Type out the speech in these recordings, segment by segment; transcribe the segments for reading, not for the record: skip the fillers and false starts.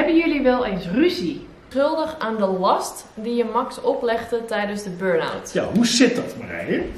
Hebben jullie wel eens ruzie? Schuldig aan de last die je Max oplegde tijdens de burn-out. Ja, hoe zit dat, Marije?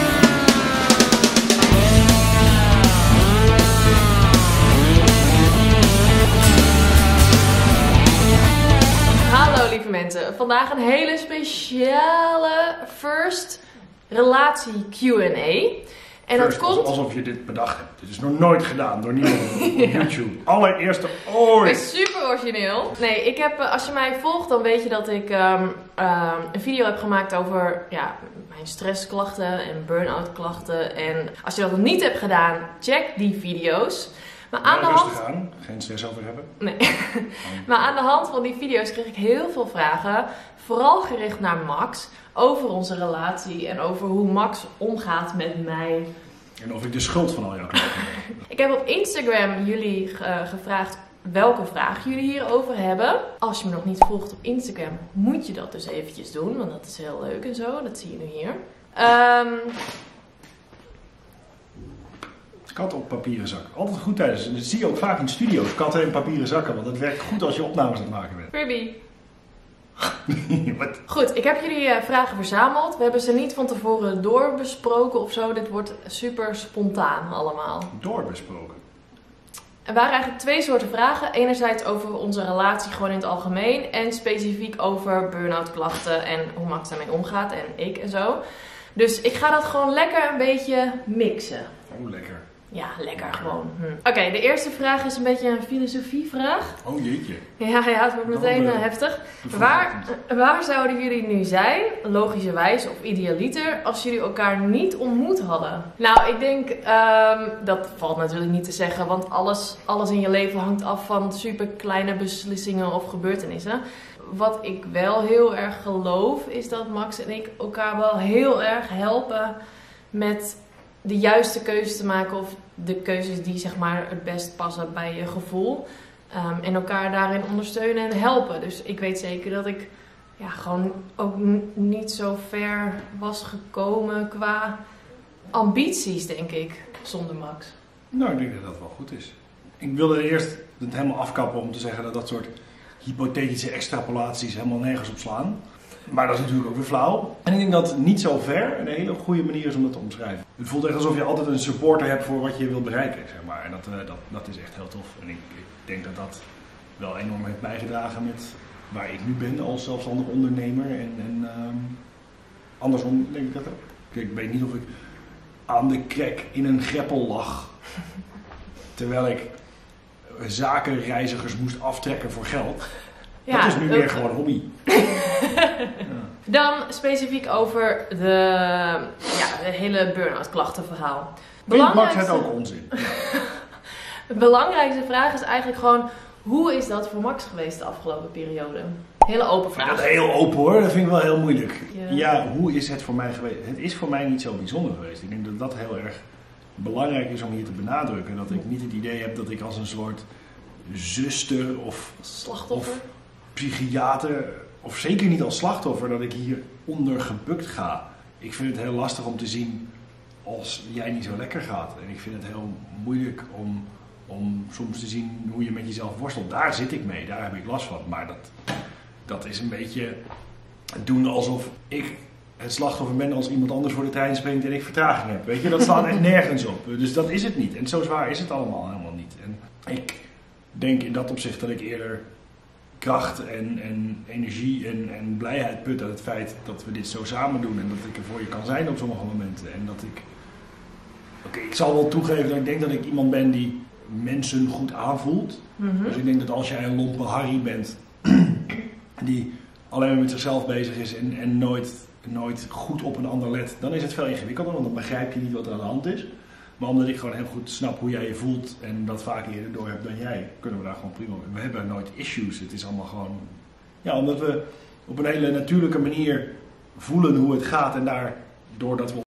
Hallo lieve mensen, vandaag een hele speciale first relatie Q&A. En dat komt... Alsof je dit bedacht hebt. Dit is nog nooit gedaan door niemand op YouTube. Allereerste ooit. Het is super origineel. Nee, ik heb, als je mij volgt, dan weet je dat ik een video heb gemaakt over mijn stressklachten en burn-out klachten. En als je dat nog niet hebt gedaan, check die video's. Maar aan de hand... Rustig aan, geen stress over hebben. Nee. Maar aan de hand van die video's kreeg ik heel veel vragen. Vooral gericht naar Max. Over onze relatie en over hoe Max omgaat met mij. En of ik de schuld van al jouw klachten ben. Ik heb op Instagram jullie gevraagd welke vragen jullie hierover hebben. Als je me nog niet volgt op Instagram, moet je dat dus eventjes doen. Want dat is heel leuk en zo. Dat zie je nu hier. Katten op papieren zakken. Altijd goed tijdens. En dat zie je ook vaak in studio's. Katten in papieren zakken. Want dat werkt goed als je opnames aan het maken bent. Ruby. Wat? Goed, ik heb jullie vragen verzameld. We hebben ze niet van tevoren doorbesproken of zo. Dit wordt super spontaan allemaal. Doorbesproken? Er waren eigenlijk twee soorten vragen. Enerzijds over onze relatie gewoon in het algemeen. En specifiek over burn-out klachten en hoe Max daarmee omgaat. En ik en zo. Dus ik ga dat gewoon lekker een beetje mixen. Oh, lekker. Ja, lekker gewoon. Oké, de eerste vraag is een beetje een filosofievraag. Oh jeetje. Ja, het wordt meteen heftig. Waar zouden jullie nu zijn, logischerwijs of idealiter, als jullie elkaar niet ontmoet hadden? Nou, ik denk, dat valt natuurlijk niet te zeggen, want alles in je leven hangt af van super kleine beslissingen of gebeurtenissen. Wat ik wel heel erg geloof, is dat Max en ik elkaar wel heel erg helpen met de juiste keuzes te maken of de keuzes die zeg maar het best passen bij je gevoel. En elkaar daarin ondersteunen en helpen. Dus ik weet zeker dat ik gewoon ook niet zo ver was gekomen qua ambities, denk ik, zonder Max. Nou, ik denk dat dat wel goed is. Ik wilde eerst het helemaal afkappen om te zeggen dat dat soort hypothetische extrapolaties helemaal nergens op slaan. Maar dat is natuurlijk ook weer flauw. En ik denk dat niet zo ver een hele goede manier is om dat te omschrijven. Het voelt echt alsof je altijd een supporter hebt voor wat je wilt bereiken, zeg maar. En dat is echt heel tof. En ik denk dat dat wel enorm heeft bijgedragen met waar ik nu ben als zelfstandig ondernemer. En andersom denk ik dat ook. Ik weet niet of ik aan de krek in een greppel lag. Terwijl ik zakenreizigers moest aftrekken voor geld. Ja, dat is nu meer gewoon hobby. Dan specifiek over de hele burn-out klachtenverhaal. Max het ook onzin. De belangrijkste vraag is eigenlijk gewoon, hoe is dat voor Max geweest de afgelopen periode? Hele open vraag. Dat is heel open hoor, dat vind ik wel heel moeilijk. Ja, hoe is het voor mij geweest? Het is voor mij niet zo bijzonder geweest. Ik denk dat dat heel erg belangrijk is om hier te benadrukken. Dat ik niet het idee heb dat ik als een soort zuster of slachtoffer of psychiater, of zeker niet als slachtoffer, dat ik hier onder gebukt ga. Ik vind het heel lastig om te zien als jij niet zo lekker gaat. En ik vind het heel moeilijk om soms te zien hoe je met jezelf worstelt. Daar zit ik mee, daar heb ik last van. Maar dat is een beetje doen alsof ik het slachtoffer ben als iemand anders voor de trein springt en ik vertraging heb. Weet je, dat slaat echt nergens op. Dus dat is het niet. En zo zwaar is het allemaal helemaal niet. En ik denk in dat opzicht dat ik eerder kracht en energie en blijheid put uit het feit dat we dit zo samen doen en dat ik er voor je kan zijn op sommige momenten. En dat ik zal wel toegeven dat ik denk dat ik iemand ben die mensen goed aanvoelt. Dus ik denk dat als jij een lompe Harry bent die alleen maar met zichzelf bezig is en nooit goed op een ander let, dan is het veel ingewikkelder, want dan begrijp je niet wat er aan de hand is. Maar omdat ik gewoon heel goed snap hoe jij je voelt en dat vaak eerder door hebt dan jij, kunnen we daar gewoon prima. We hebben nooit issues. Het is allemaal gewoon, omdat we op een hele natuurlijke manier voelen hoe het gaat en daardoor dat we...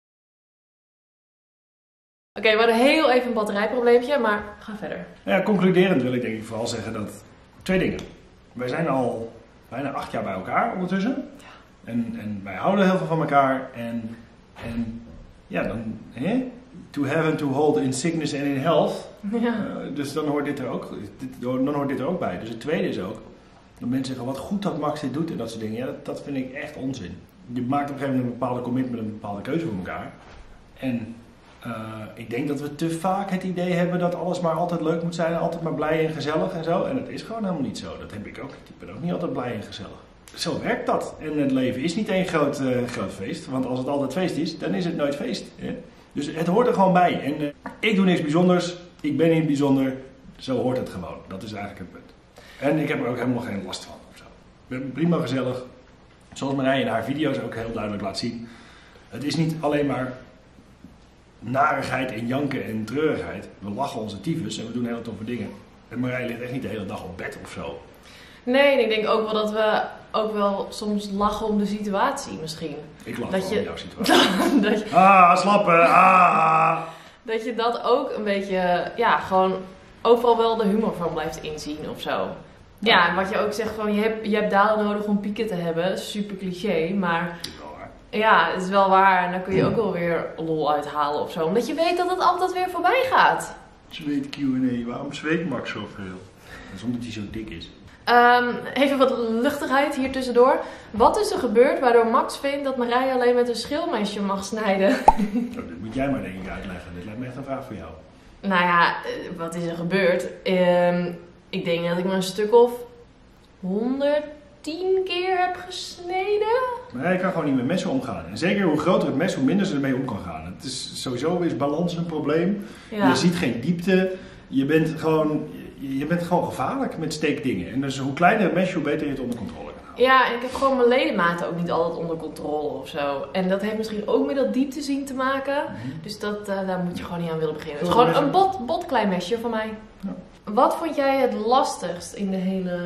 Oké, we hadden heel even een batterijprobleempje, maar ga verder. Ja, concluderend wil ik denk ik vooral zeggen dat... Twee dingen. Wij zijn al bijna 8 jaar bij elkaar ondertussen. Ja. En wij houden heel veel van elkaar. En dan... To have and to hold in sickness and in health. Ja. Dus dan hoort dit er ook bij. Dus het tweede is ook... Dat mensen zeggen, wat goed dat Max dit doet en dat soort dingen. Ja, dat vind ik echt onzin. Je maakt op een gegeven moment een bepaalde commitment, een bepaalde keuze voor elkaar. En ik denk dat we te vaak het idee hebben dat alles maar altijd leuk moet zijn. Altijd maar blij en gezellig en zo. En dat is gewoon helemaal niet zo. Dat heb ik ook. Ik ben ook niet altijd blij en gezellig. Zo werkt dat. En het leven is niet één groot feest. Want als het altijd feest is, dan is het nooit feest. Hè? Dus het hoort er gewoon bij. En ik doe niks bijzonders. Ik ben niet bijzonder. Zo hoort het gewoon. Dat is eigenlijk het punt. En ik heb er ook helemaal geen last van. Of zo. Ik ben prima gezellig. Zoals Marije in haar video's ook heel duidelijk laat zien. Het is niet alleen maar narigheid en janken en treurigheid. We lachen onze tyfus en we doen hele toffe dingen. En Marije ligt echt niet de hele dag op bed of zo. Nee, en ik denk ook wel dat we ook wel soms lachen om de situatie misschien. Ik lach dat om je... jouw situatie. dat je... Slappen, Dat je dat ook een beetje, ja, gewoon overal wel de humor van blijft inzien of zo. Ja, en wat je ook zegt, van je hebt dalen nodig om pieken te hebben. Super cliché, maar ja, het is wel waar. En dan kun je ook wel weer lol uithalen of zo. Omdat je weet dat het altijd weer voorbij gaat. Zweet Q&A, waarom zweet Max zoveel? Dat is omdat hij zo dik is. Even wat luchtigheid hier tussendoor. Wat is er gebeurd waardoor Max vindt dat Marije alleen met een schilmesje mag snijden? Dat moet jij maar denk ik uitleggen. Dit lijkt me echt een vraag voor jou. Nou ja, wat is er gebeurd? Ik denk dat ik me een stuk of 110 keer heb gesneden. Maar je kan gewoon niet met messen omgaan. En zeker hoe groter het mes, hoe minder ze ermee om kan gaan. Het is, sowieso is balans een probleem. Ja. Je ziet geen diepte. Je bent gewoon gevaarlijk met steekdingen. En dus hoe kleiner het mesje, hoe beter je het onder controle kan houden. Ja, en ik heb gewoon mijn ledematen ook niet altijd onder controle of zo. En dat heeft misschien ook met dat diepte zien te maken. Dus daar moet je gewoon niet aan willen beginnen. Het is gewoon een bot klein mesje van mij. Ja. Wat vond jij het lastigst in de hele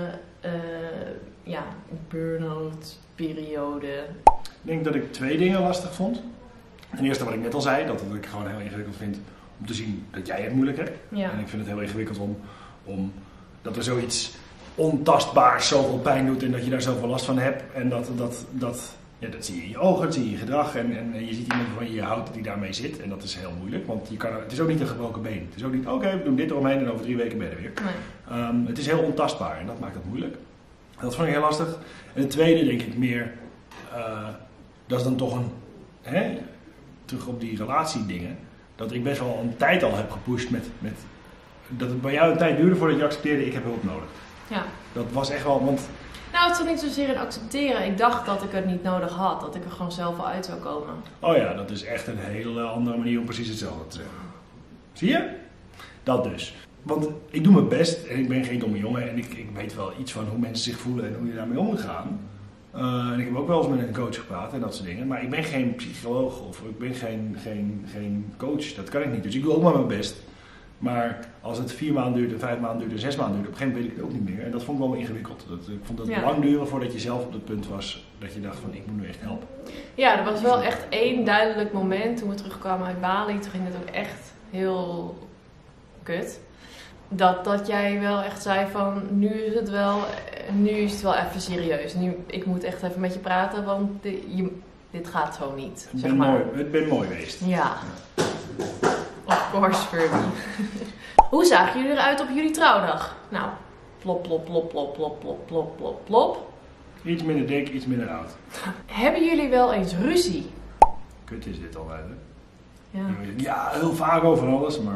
burn-out periode? Ik denk dat ik 2 dingen lastig vond. Ten eerste wat ik net al zei, dat ik gewoon heel ingewikkeld vind om te zien dat jij het moeilijk hebt. Ja. En ik vind het heel ingewikkeld om dat er zoiets ontastbaars zoveel pijn doet en dat je daar zoveel last van hebt. En dat zie je in je ogen, dat zie je in je gedrag en je ziet iemand van je houdt die daarmee zit. En dat is heel moeilijk, want het is ook niet een gebroken been. Het is ook niet, oké, we doen dit eromheen en over 3 weken ben je er weer. Nee. Het is heel ontastbaar en dat maakt het moeilijk. Dat vond ik heel lastig. En het tweede denk ik meer, dat is dan toch terug op die relatiedingen, dat ik best wel een tijd al heb gepusht met dat het bij jou een tijd duurde voordat je accepteerde, ik heb hulp nodig. Ja. Dat was echt wel, want... Nou, het zat niet zozeer in accepteren. Ik dacht dat ik het niet nodig had. Dat ik er gewoon zelf wel uit zou komen. Oh ja, dat is echt een hele andere manier om precies hetzelfde te zeggen. Zie je? Dat dus. Want ik doe mijn best en ik ben geen domme jongen en ik weet wel iets van hoe mensen zich voelen en hoe je daarmee om moet gaan. En ik heb ook wel eens met een coach gepraat en dat soort dingen. Maar ik ben geen psycholoog of ik ben geen coach. Dat kan ik niet. Dus ik doe ook maar mijn best. Maar als het 4 maanden duurt, 5 maanden duurt, 6 maanden duurt, op een gegeven moment weet ik het ook niet meer. En dat vond ik wel ingewikkeld. Ik vond het lang duren voordat je zelf op het punt was dat je dacht van ik moet nu echt helpen. Ja, er was wel echt 1 duidelijk moment toen we terugkwamen uit Bali. Toen ging het ook echt heel kut. Dat jij wel echt zei van nu is het wel even serieus. Ik moet echt even met je praten, want dit gaat zo niet. Het ben mooi geweest. Ja. Of course, Furby. Hoe zagen jullie eruit op jullie trouwdag? Nou, plop, plop, plop, plop, plop, plop, plop, plop, plop. Iets minder dik, iets minder oud. Hebben jullie wel eens ruzie? Kut is dit altijd, hè? Ja. Ja, heel vaak over alles, maar...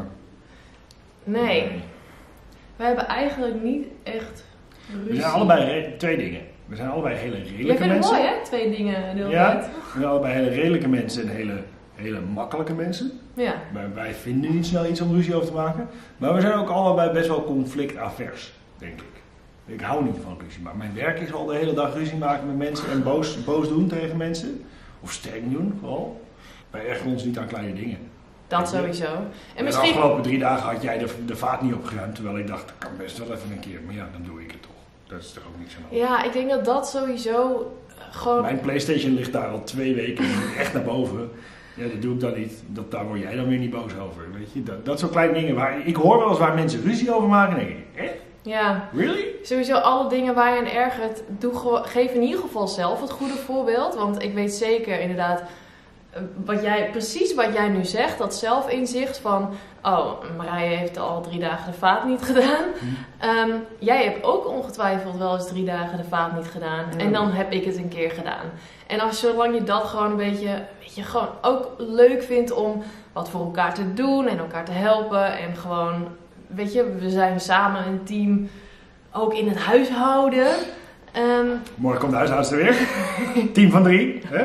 Nee. We hebben eigenlijk niet echt ruzie. We zijn allebei 2 dingen. We zijn allebei hele redelijke mensen. Jij vindt het mooi, hè? 2 dingen de hele tijd. We zijn allebei hele redelijke mensen en hele makkelijke mensen. Ja. Wij vinden niet snel iets om ruzie over te maken. Maar we zijn ook allebei best wel conflictavers, denk ik. Ik hou niet van ruzie maken. Mijn werk is al de hele dag ruzie maken met mensen en boos doen tegen mensen. Of streng doen, vooral. Wij ergeren ons niet aan kleine dingen. Dat sowieso. En misschien... De afgelopen 3 dagen had jij de vaat niet opgeruimd, terwijl ik dacht, dat kan best wel even een keer. Maar ja, dan doe ik het toch. Dat is toch ook niet zo nodig. Ja, ik denk dat sowieso gewoon... Mijn PlayStation ligt daar al 2 weken echt naar boven. Ja, dat doe ik dan niet. Daar word jij dan weer niet boos over. Weet je? Dat soort kleine dingen. Ik hoor wel eens waar mensen ruzie over maken en denk ik, echt? Ja. Really? Sowieso alle dingen waar je aan ergert, geef in ieder geval zelf het goede voorbeeld. Want ik weet zeker inderdaad, precies wat jij nu zegt, dat zelfinzicht van, oh, Marije heeft al 3 dagen de vaat niet gedaan. Jij hebt ook ongetwijfeld wel eens 3 dagen de vaat niet gedaan. Ja. En dan heb ik het een keer gedaan. En zolang je dat gewoon een beetje gewoon ook leuk vindt om wat voor elkaar te doen en elkaar te helpen. En gewoon, weet je, we zijn samen een team, ook in het huishouden. Morgen komt de huishoudster weer. Team van 3. Hè?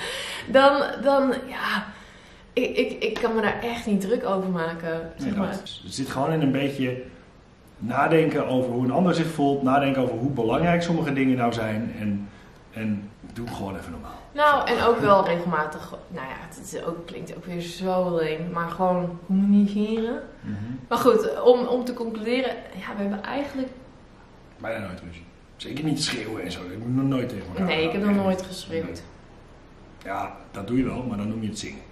Dan ja, ik kan me daar echt niet druk over maken. Zeg maar. Het zit gewoon in een beetje nadenken over hoe een ander zich voelt. Nadenken over hoe belangrijk sommige dingen nou zijn. En doe gewoon even normaal. Nou, en ook wel regelmatig, nou ja, klinkt ook weer zo leem, maar gewoon communiceren. Mm-hmm. Maar goed, om te concluderen, ja, we hebben eigenlijk... Bijna nooit ruzie. Zeker niet schreeuwen en zo, ik moet nog nooit tegen elkaar. Nee, ik heb nog nooit geschreeuwd. Ja, dat doe je wel, maar dan noem je het zingen.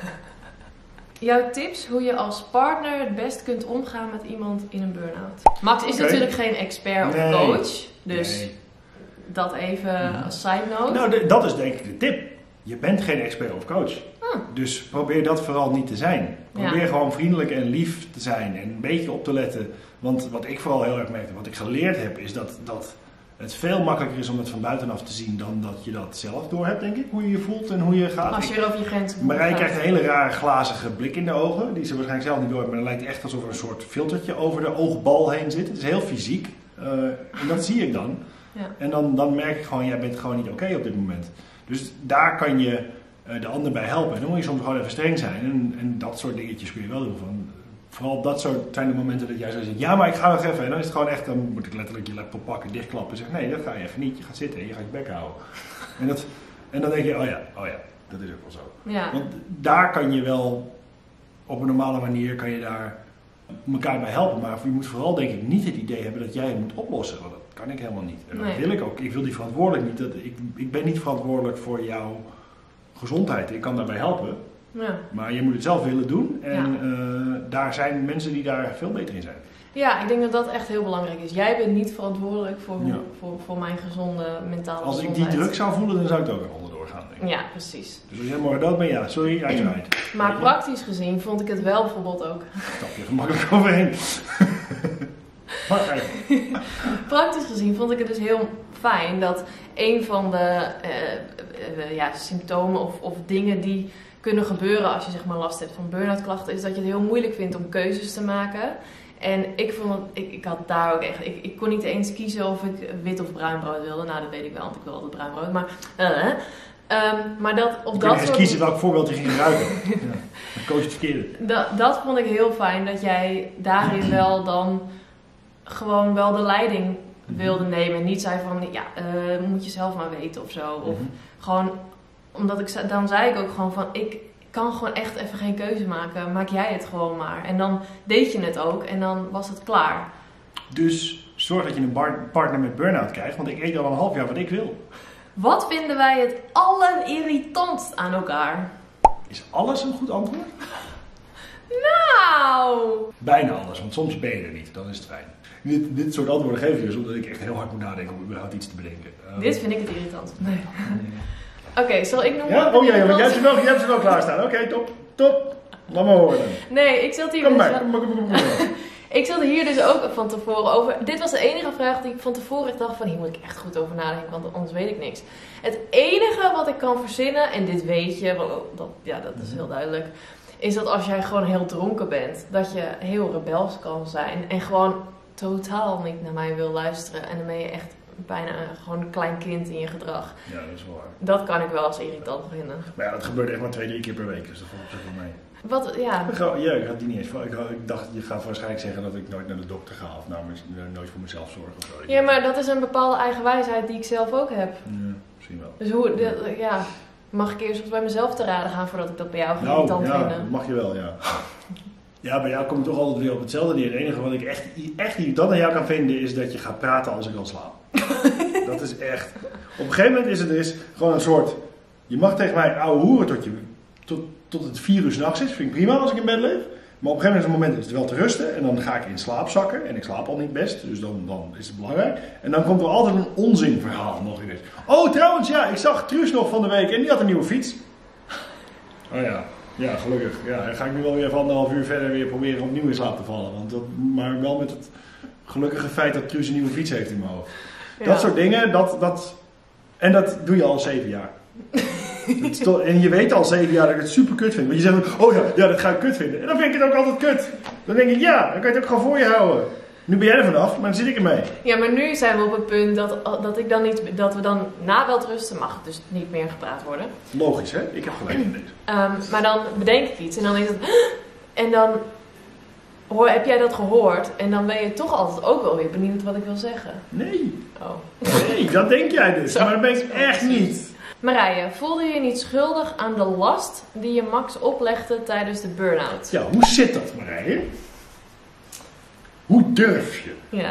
Jouw tips hoe je als partner het best kunt omgaan met iemand in een burn-out. Max is natuurlijk geen expert of coach, dus dat even als side note. Nou, dat is denk ik de tip. Je bent geen expert of coach. Dus probeer dat vooral niet te zijn. Probeer gewoon vriendelijk en lief te zijn en een beetje op te letten. Want wat ik vooral heel erg merkte, wat ik geleerd heb, is dat het veel makkelijker is om het van buitenaf te zien dan dat je dat zelf door hebt, denk ik. Hoe je je voelt en hoe je gaat. Als je weer over je grens komt. Marije krijgt een hele rare glazige blik in de ogen. Die ze waarschijnlijk zelf niet door hebben. Maar dan lijkt het echt alsof er een soort filtertje over de oogbal heen zit. Het is heel fysiek. En dat zie ik dan. Ja. En dan merk ik gewoon, jij bent gewoon niet oké op dit moment. Dus daar kan je de ander bij helpen. En dan moet je soms gewoon even streng zijn. En dat soort dingetjes kun je wel doen. Vooral dat soort zijn de momenten dat jij zo zegt, ja, maar ik ga nog even. En dan is het gewoon echt, dan moet ik letterlijk je laptop pakken, dichtklappen en zeggen, nee, dat ga je even niet. Je gaat zitten en je gaat je bek houden. En dan denk je, oh ja, dat is ook wel zo. Ja. Want daar kan je wel, op een normale manier, kan je daar elkaar bij helpen. Maar je moet vooral, denk ik, niet het idee hebben dat jij het moet oplossen. Want dat kan ik helemaal niet. En dat wil ik ook. Ik wil die verantwoordelijk niet. Ik ben niet verantwoordelijk voor jouw gezondheid. Ik kan daarbij helpen. Ja. Maar je moet het zelf willen doen en daar zijn mensen die daar veel beter in zijn. Ja, ik denk dat dat echt heel belangrijk is. Jij bent niet verantwoordelijk voor mijn gezonde mentale gezondheid. Als ik die druk zou voelen, dan zou ik er ook weer onderdoor gaan. Denk ik. Ja, precies. Dus als jij morgen dood bent, ja, sorry, uiteraard. Maar praktisch gezien vond ik het wel bijvoorbeeld ook... Stap je gemakkelijk overheen. Praktisch gezien vond ik het dus heel fijn dat een van de symptomen of dingen die kunnen gebeuren als je zeg maar last hebt van burn-out klachten, is dat je het heel moeilijk vindt om keuzes te maken. En ik had daar ook echt, ik kon niet eens kiezen of ik wit of bruin brood wilde. Nou, dat weet ik wel, want ik wil altijd bruin brood. Maar dat of dat soort... kiezen welk voorbeeld je ging gebruiken. Dan koos je het verkeerde. Dat vond ik heel fijn, dat jij daarin wel dan gewoon wel de leiding wilde nemen. En niet zei van, moet je zelf maar weten of zo. Of gewoon... Omdat dan zei ik ook gewoon van, ik kan gewoon echt even geen keuze maken. Maak jij het gewoon maar. En dan deed je het ook en dan was het klaar. Dus zorg dat je een partner met burn-out krijgt, want ik eet al een half jaar wat ik wil. Wat vinden wij het allerirritantst aan elkaar? Is alles een goed antwoord? Nou! Bijna alles, want soms ben je er niet. Dan is het fijn. Dit soort antwoorden geef je dus omdat ik echt heel hard moet nadenken om überhaupt iets te bedenken. Dit vind ik het irritant. Nee. Oké, zal ik nog... Ja? Oh ja, want jij hebt ze wel klaarstaan. Oké, top. Laat maar horen dan. Nee, ik zat hier... Kom maar. Ik zat hier dus ook van tevoren over... Dit was de enige vraag die ik van tevoren dacht van... Hier moet ik echt goed over nadenken, want anders weet ik niks. Het enige wat ik kan verzinnen, en dit weet je, want dat is heel duidelijk... Is dat als jij gewoon heel dronken bent, dat je heel rebels kan zijn. En gewoon totaal niet naar mij wil luisteren. En dan ben je echt... bijna gewoon een klein kind in je gedrag. Ja, dat is wel waar. Dat kan ik wel als irritant vinden. Maar ja, dat gebeurt echt maar 2-3 keer per week, dus dat valt op zich wel mee. Wat, ja. Ik had die niet eens voor. Ik dacht, je gaat waarschijnlijk zeggen dat ik nooit naar de dokter ga of nooit voor mezelf zorg of zo. Ja, maar dat is een bepaalde eigenwijsheid die ik zelf ook heb. Ja, misschien wel. Dus mag ik eerst bij mezelf te raden gaan voordat ik dat bij jou irritant vind? Ja, dat mag je wel, ja. Ja, bij jou kom ik toch altijd weer op hetzelfde neer. Het enige wat ik echt irritant aan jou kan vinden is dat je gaat praten als ik al slaap. Dat is echt... Op een gegeven moment is het dus gewoon een soort... Je mag tegen mij ouwe hoeren tot het 4 uur 's nachts is. Vind ik prima als ik in bed leef. Maar op een gegeven moment is het moment dat het wel te rusten. En dan ga ik in slaap zakken. En ik slaap al niet best. Dus dan is het belangrijk. En dan komt er altijd een onzinverhaal nog eens. Oh, trouwens, ja. Ik zag Truus nog van de week. En die had een nieuwe fiets. Oh ja. Ja, gelukkig. Ja, dan ga ik nu wel weer even 1,5 uur verder weer proberen opnieuw in slaap te vallen. Maar wel met het gelukkige feit dat Truus een nieuwe fiets heeft in mijn hoofd. Ja. Dat soort dingen, en dat doe je al 7 jaar. En je weet al 7 jaar dat ik het super kut vind. Want je zegt, oh ja, dat ga ik kut vinden. En dan vind ik het ook altijd kut. Dan denk ik, ja, dan kan je het ook gewoon voor je houden. Nu ben jij er vanaf, maar dan zit ik ermee. Ja, maar nu zijn we op het punt dat we dan na welterusten mag het dus niet meer gepraat worden. Logisch, hè? Ik heb gelijk in deze. Maar dan bedenk ik iets en dan is het... En dan heb jij dat gehoord en dan ben je toch altijd ook wel weer benieuwd wat ik wil zeggen. Nee. Oh. Nee, dat denk jij dus. Maar dat ben ik echt niet. Marije, voelde je je niet schuldig aan de last die je Max oplegde tijdens de burn-out? Ja, hoe zit dat, Marije? Hoe durf je? Ja.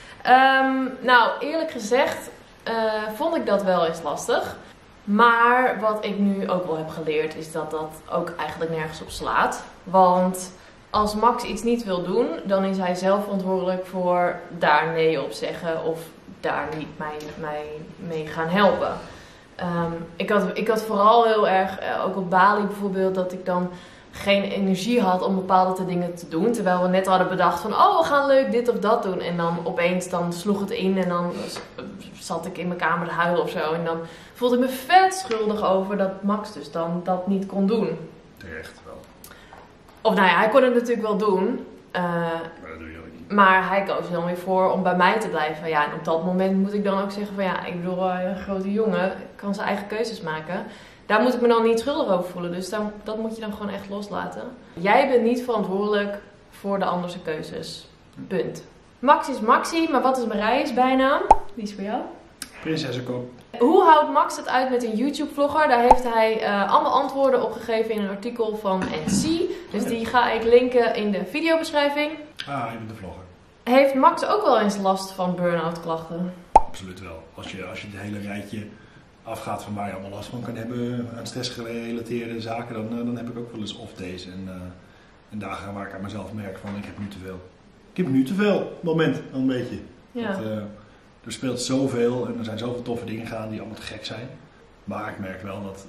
Nou, eerlijk gezegd vond ik dat wel eens lastig. Maar wat ik nu ook wel heb geleerd is dat dat ook eigenlijk nergens op slaat. Want als Max iets niet wil doen, dan is hij zelf verantwoordelijk voor daar nee op zeggen of daar niet mij mee gaan helpen. Ik had vooral heel erg, ook op Bali bijvoorbeeld, dat ik dan geen energie had om bepaalde dingen te doen. Terwijl we net hadden bedacht van, oh, we gaan leuk dit of dat doen. En dan opeens dan sloeg het in en dan zat ik in mijn kamer te huilen of zo. En dan voelde ik me vet schuldig over dat Max dus dan dat niet kon doen. Terecht wel. Of nou ja, hij kon het natuurlijk wel doen. Maar dat doe je ook niet. Maar hij koos er dan weer voor om bij mij te blijven. Ja, en op dat moment moet ik dan ook zeggen van ja, ik bedoel, een grote jongen kan zijn eigen keuzes maken. Daar moet ik me dan niet schuldig over voelen. Dus dat moet je dan gewoon echt loslaten. Jij bent niet verantwoordelijk voor de anderse keuzes. Punt. Max is Maxi, maar wat is Marije's bijnaam? Die is voor jou. Prinsessenkop. Hoe houdt Max het uit met een YouTube-vlogger? Daar heeft hij allemaal antwoorden op gegeven in een artikel van NC. Dus die ga ik linken in de videobeschrijving. Ah, je bent de vlogger. Heeft Max ook wel eens last van burn-out klachten? Absoluut wel. Als je het hele rijtje afgaat van waar je allemaal last van kan hebben aan stressgerelateerde zaken, dan heb ik ook wel eens off-days en dagen waar ik aan mezelf merk van ik heb nu te veel. Ik heb nu te veel, moment, een beetje. Ja. Er speelt zoveel en er zijn zoveel toffe dingen gaan die allemaal te gek zijn. Maar ik merk wel dat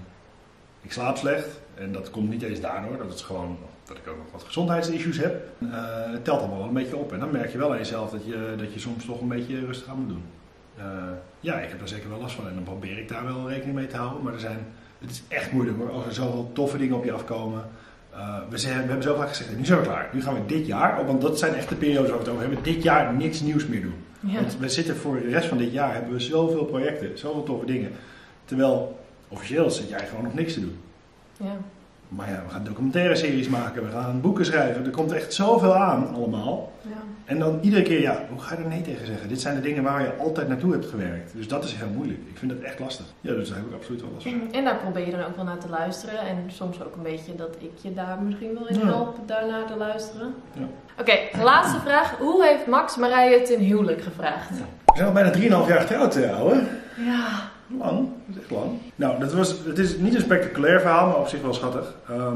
ik slaap slecht en dat komt niet eens daardoor. Dat is gewoon dat ik ook nog wat gezondheidsissues heb. Het telt allemaal wel een beetje op en dan merk je wel aan jezelf dat je soms toch een beetje rustig aan moet doen. Ja, ik heb daar zeker wel last van en dan probeer ik daar wel rekening mee te houden. Maar het is echt moeilijk hoor, als er zoveel toffe dingen op je afkomen. We hebben zo vaak gezegd, nu zijn we klaar. Nu gaan we dit jaar, want dat zijn echt de periodes waar we het over hebben, dit jaar niks nieuws meer doen. Ja. Want we zitten voor de rest van dit jaar, hebben we zoveel projecten, zoveel toffe dingen. Terwijl, officieel zit jij gewoon nog niks te doen. Ja. Maar ja, we gaan documentaire series maken, we gaan boeken schrijven. Er komt echt zoveel aan allemaal. Ja. En dan iedere keer, ja, hoe ga je er nee tegen zeggen? Dit zijn de dingen waar je altijd naartoe hebt gewerkt. Dus dat is heel moeilijk. Ik vind het echt lastig. Ja, dus daar heb ik absoluut wel last van. En daar probeer je dan ook wel naar te luisteren. En soms ook een beetje dat ik je daar misschien wel in help daarnaar te luisteren. Ja. Oké, laatste vraag. Hoe heeft Max Marije ten huwelijk gevraagd? Ja. We zijn al bijna 3,5 jaar getrouwd, ouwe. Ja. Lang, dat is echt lang. Nou, het is niet een spectaculair verhaal, maar op zich wel schattig.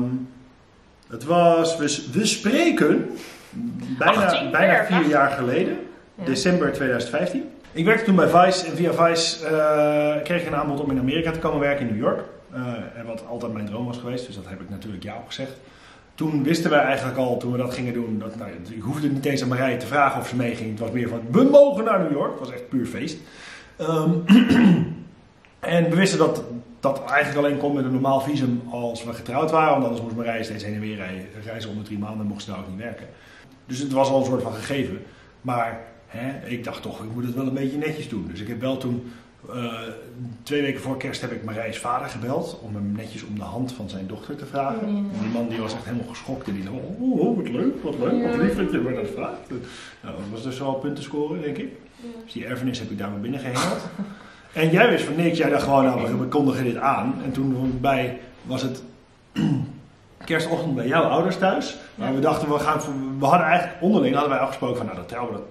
We spreken bijna 4 jaar geleden, ja. December 2015. Ik werkte toen bij Vice en via Vice kreeg ik een aanbod om in Amerika te komen werken in New York. En wat altijd mijn droom was geweest, dus dat heb ik natuurlijk ja opgezegd. Toen wisten wij eigenlijk al, toen we dat gingen doen, ik hoefde niet eens aan Marije te vragen of ze meeging. Het was meer van, we mogen naar New York. Het was echt puur feest. En we wisten dat eigenlijk alleen kon met een normaal visum als we getrouwd waren. Want anders moest Marije steeds heen en weer reizen onder 3 maanden en mocht ze daar ook niet werken. Dus het was al een soort van gegeven. Maar ik dacht toch, ik moet het wel een beetje netjes doen. Dus ik heb wel toen, 2 weken voor kerst heb ik Marije's vader gebeld. Om hem netjes om de hand van zijn dochter te vragen. Ja. En die man die was echt helemaal geschokt. En die dacht, oh, wat leuk, wat lief dat je me dat vraagt. Nou, dat was dus wel punten scoren, denk ik. Ja. Dus die erfenis heb ik daar maar binnen gehengeld. En jij wist van niks, jij dacht gewoon, nou, we kondigen dit aan. En toen was het kerstochtend bij jouw ouders thuis. Maar we dachten, we hadden eigenlijk onderling hadden wij afgesproken van, nou, dat trouwen, dat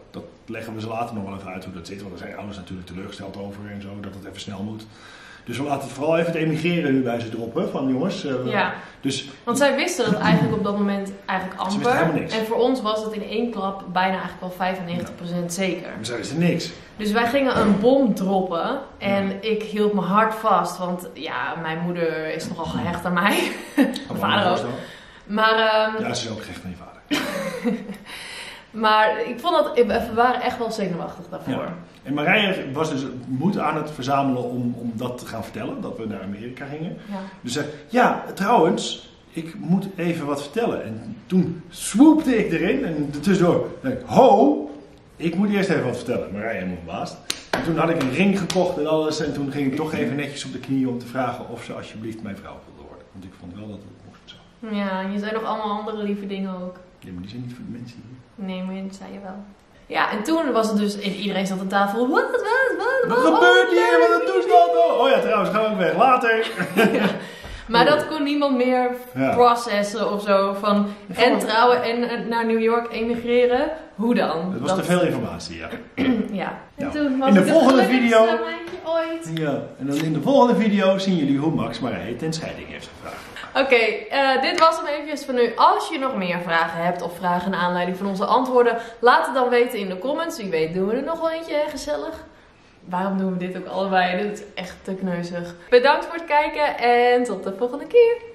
leggen we ze later nog wel even uit hoe dat zit. Want daar zijn ouders natuurlijk teleurgesteld over en zo, dat het even snel moet. Dus we laten het vooral even het emigreren nu bij ze droppen. Van jongens. Dus, want zij wisten dat eigenlijk op dat moment eigenlijk ze wisten amper. helemaal niks. En voor ons was het in één klap bijna eigenlijk wel 95% zeker. Maar zij wisten niks. Dus wij gingen een bom droppen. En ik hield mijn hart vast. Want ja, mijn moeder is nogal gehecht aan mij. Mijn vader ook. Maar, ja, ze is ook gehecht aan je vader. Maar ik vond dat, we waren echt wel zenuwachtig daarvoor. Ja. En Marije was dus moed aan het verzamelen om dat te gaan vertellen, dat we naar Amerika gingen. Ja. Dus zei, ja, trouwens, ik moet even wat vertellen. En toen swoopte ik erin en tussendoor dacht ik, ho, ik moet eerst even wat vertellen. Marije me verbaasd. En toen had ik een ring gekocht en alles en toen ging ik toch even netjes op de knieën om te vragen of ze alsjeblieft mijn vrouw wilde worden. Want ik vond wel dat het moest zo. Ja, en je zei nog allemaal andere lieve dingen ook. Ja, maar die zijn niet voor de mensen hier. Nee, maar dat zei je wel. Ja, en toen was het dus, iedereen zat aan tafel. Wat gebeurt hier? Wat een toestand? Oh ja, trouwens, gaan we ook weg. Later. Ja. Maar dat kon niemand meer processen of zo. En trouwen en naar New York emigreren. Hoe dan? Het was te veel informatie, ja. Ja. En Nou, toen was in de ik volgende het video meisje ooit. Ja, en dan in de volgende video zien jullie hoe Max Marije ten scheiding heeft gevraagd. Oké, dit was hem eventjes van nu. Als je nog meer vragen hebt of vragen naar aanleiding van onze antwoorden, laat het dan weten in de comments. Wie weet doen we er nog wel eentje, hè? Gezellig. Waarom doen we dit ook allebei? Dit is echt te kneuzig. Bedankt voor het kijken en tot de volgende keer.